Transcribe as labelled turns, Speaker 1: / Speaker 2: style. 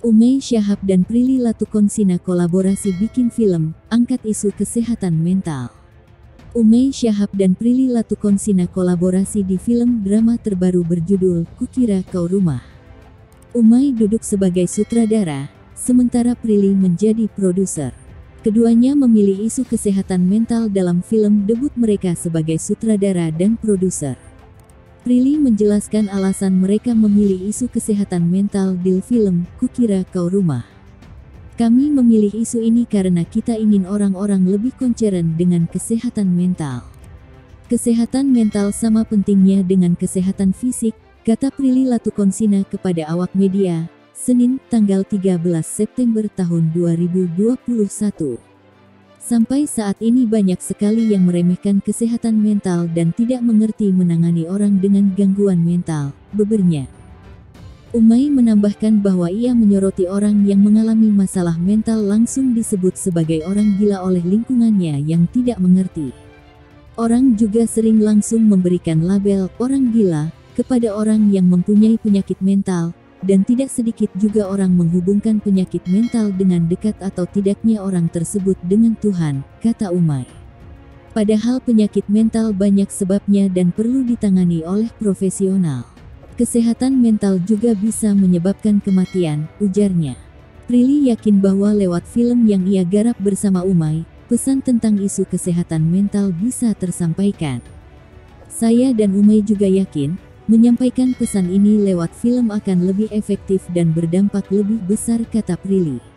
Speaker 1: Umay Syahab dan Prilly Latukonsina kolaborasi bikin film, angkat isu kesehatan mental. Umay Syahab dan Prilly Latukonsina kolaborasi di film drama terbaru berjudul Kukira Kau Rumah. Umay duduk sebagai sutradara, sementara Prilly menjadi produser. Keduanya memilih isu kesehatan mental dalam film debut mereka sebagai sutradara dan produser. Prilly menjelaskan alasan mereka memilih isu kesehatan mental di film Kukira Kau Rumah. Kami memilih isu ini karena kita ingin orang-orang lebih concern dengan kesehatan mental. Kesehatan mental sama pentingnya dengan kesehatan fisik, kata Prilly Latukonsina kepada awak media, Senin, tanggal 13 September tahun 2021. Sampai saat ini banyak sekali yang meremehkan kesehatan mental dan tidak mengerti menangani orang dengan gangguan mental, bebernya. Umay menambahkan bahwa ia menyoroti orang yang mengalami masalah mental langsung disebut sebagai orang gila oleh lingkungannya yang tidak mengerti. Orang juga sering langsung memberikan label orang gila kepada orang yang mempunyai penyakit mental, dan tidak sedikit juga orang menghubungkan penyakit mental dengan dekat atau tidaknya orang tersebut dengan Tuhan, kata Umay. Padahal penyakit mental banyak sebabnya dan perlu ditangani oleh profesional. Kesehatan mental juga bisa menyebabkan kematian, ujarnya. Prilly yakin bahwa lewat film yang ia garap bersama Umay, pesan tentang isu kesehatan mental bisa tersampaikan. Saya dan Umay juga yakin, menyampaikan pesan ini lewat film akan lebih efektif dan berdampak lebih besar, kata Prilly.